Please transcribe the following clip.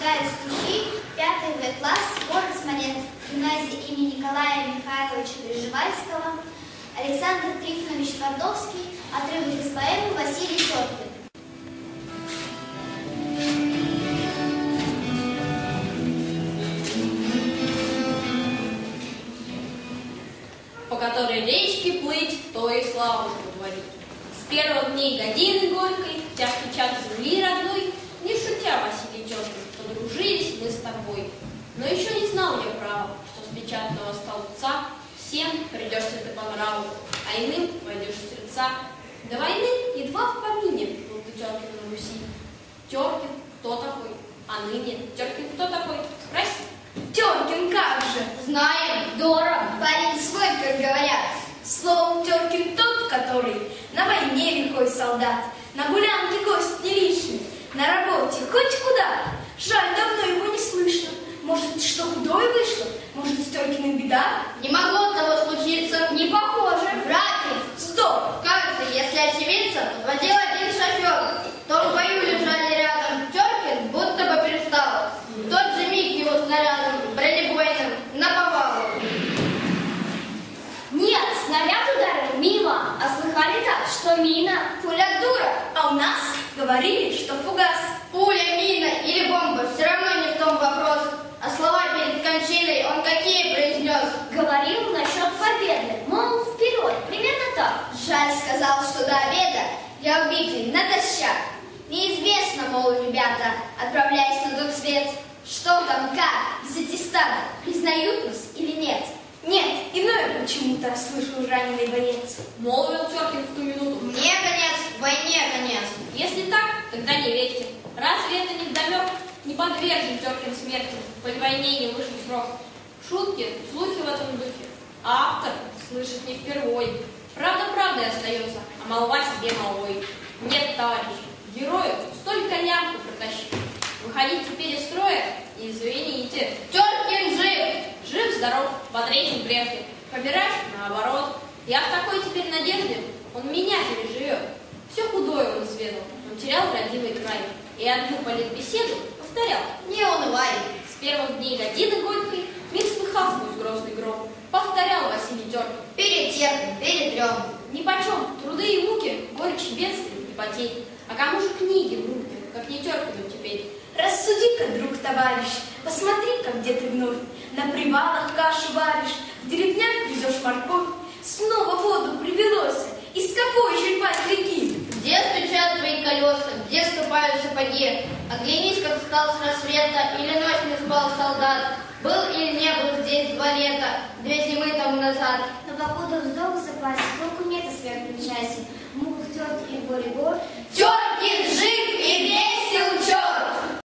читает стихи 5 В класс, город Смоленск, гимназия имени Николая Михайловича Пржевальского, Александр Трифонович Твардовский, отрывок из поэмы Василий Теркин. По которой речке плыть, то и славу говорит. С первых дней годины горькой, в тяжкий час земли родной, не шутя, Василий Теркин, подружились мы с тобой. Но еще не знал я права, что с печатного столбца всем придешься ты по нраву, а иным войдешь в сердца. До войны едва в помине был ты Теркин на Руси. Теркин кто такой? А ныне Теркин кто такой? Спроси. Теркин как же? Знаем, здорово, парень свой, как говорят. Словом, Теркин тот, который на войне лихой солдат, на гулянке гость не лишний, на работе хоть куда. Жаль, давно его не слышно. Может, что худое вышло? Может, с Теркиным беда? Не могло того случиться. Не похоже. Вряд ли. Стоп! Кажется, если очевидца, подводил один шофер. То в бою лежали рядом. Теркин будто бы перестал. В тот же миг его снарядом бронебойным наповал. Нет, снаряд ударил мимо. А слыхали так, что мина? Пуля дура, а у нас говорили, что фугас. Пуля, мина или бомба, все равно не в том вопрос. А слова перед кончиной он какие произнес? Говорил насчет победы, мол, вперед, примерно так. Жаль, сказал, что до обеда я убитый натощак. Неизвестно, мол, ребята, отправляясь на тот свет, что там, как, без аттестата, признают нас или нет? Нет, иное почему-то слышал раненый боец. Молвил Теркин в ту минуту. Мне конец, войне конец. Если так, тогда не верьте. Разве это не вдомек? Не подвержен Теркин смерти, по войне не вышел срок. Шутки, слухи в этом духе. А автор слышит не впервой. Правда правдой остается, а молва себе молвой. Нет, товарищи, герою столько лямку протащить. Выходить теперь из строя и извините. Теркин жив! Жив-здоров, бодрейший прежде. Побирать наоборот. Я в такой теперь надежде, он меня переживет. Все худое он изведал, он терял родимый край. И одну политбеседу повторял. Не унывай. С первых дней годины горькой мир слыхал сквозь грозный гром. Повторял Василий Теркин. Перетерпим, перетрем. Нипочем, труды и муки, горечь бедствий и потерь. А кому же книги в руки, как не Теркину теперь? Рассуди-ка, друг, товарищ, посмотри-ка, где ты вновь. На привалах кашу варишь, в деревнях грызешь морковь. Снова воду привелось из какой черпать реки? Где стучат твои колеса, где ступают сапоги? Оглянись, как встал с рассвета, или ночь не спал солдат. Был или не был здесь 2 лета, 2 зимы тому назад. Но покуда вздох в запасе, толку нет о сверхном часе. В муках тверд и горе гор,